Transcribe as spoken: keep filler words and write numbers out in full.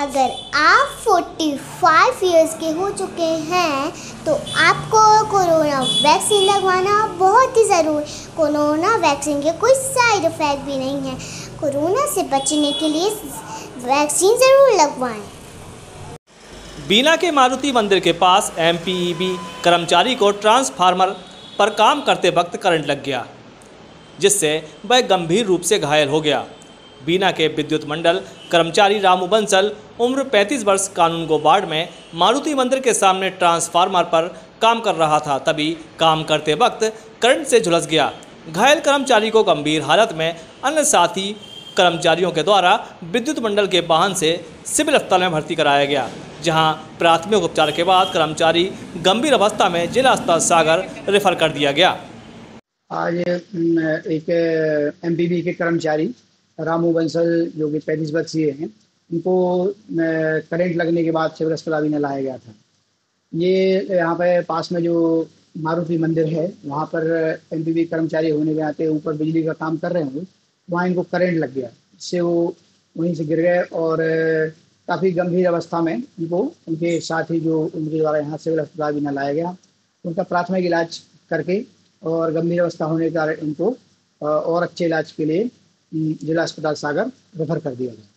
अगर आप पैंतालीस इयर्स के हो चुके हैं तो आपको कोरोना वैक्सीन लगवाना बहुत ही ज़रूरी। कोरोना वैक्सीन के कोई साइड इफ़ेक्ट भी नहीं है। कोरोना से बचने के लिए वैक्सीन ज़रूर लगवाएं। बीना के मारुति मंदिर के पास एम पी ई बी कर्मचारी को ट्रांसफार्मर पर काम करते वक्त करंट लग गया, जिससे वह गंभीर रूप से घायल हो गया। बीना के विद्युत मंडल कर्मचारी रामू बंसल उम्र पैंतीस वर्ष कानूनगो वार्ड में मारुति मंदिर के सामने ट्रांसफार्मर पर काम कर रहा था। तभी काम करते वक्त करंट से झुलस गया। घायल कर्मचारी को गंभीर हालत में अन्य साथी कर्मचारियों के द्वारा विद्युत मंडल के वाहन से सिविल अस्पताल में भर्ती कराया गया, जहां प्राथमिक उपचार के बाद कर्मचारी गंभीर अवस्था में जिला अस्पताल सागर रेफर कर दिया गया। आज एक एम पी बी के कर्मचारी रामू बंसल जो कि पैंतीस वर्षीय हैं, उनको करंट लगने के बाद सिविल अस्पताल में लाया गया था। ये यहाँ पे पास में जो मारुति मंदिर है वहाँ पर एम पी बी कर्मचारी होने के नाते ऊपर बिजली का काम कर रहे होंगे, वहाँ इनको करंट लग गया, इससे वो वहीं से गिर गए और काफ़ी गंभीर अवस्था में इनको उनके साथी जो उनके द्वारा यहाँ सिविल अस्पताल भी न लाया गया। उनका प्राथमिक इलाज करके और गंभीर अवस्था होने के कारण इनको और अच्छे इलाज के लिए जिला अस्पताल सागर रेफर कर दिया गया।